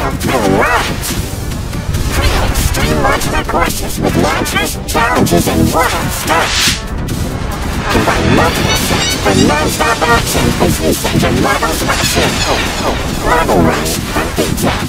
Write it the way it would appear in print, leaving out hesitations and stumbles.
𝓐𝓭𝓭 Extreme monster courses with launchers, challenges, and water sports. And by multi-effect for non-stop action as you send your marbles rushing. Level 1 from VTech.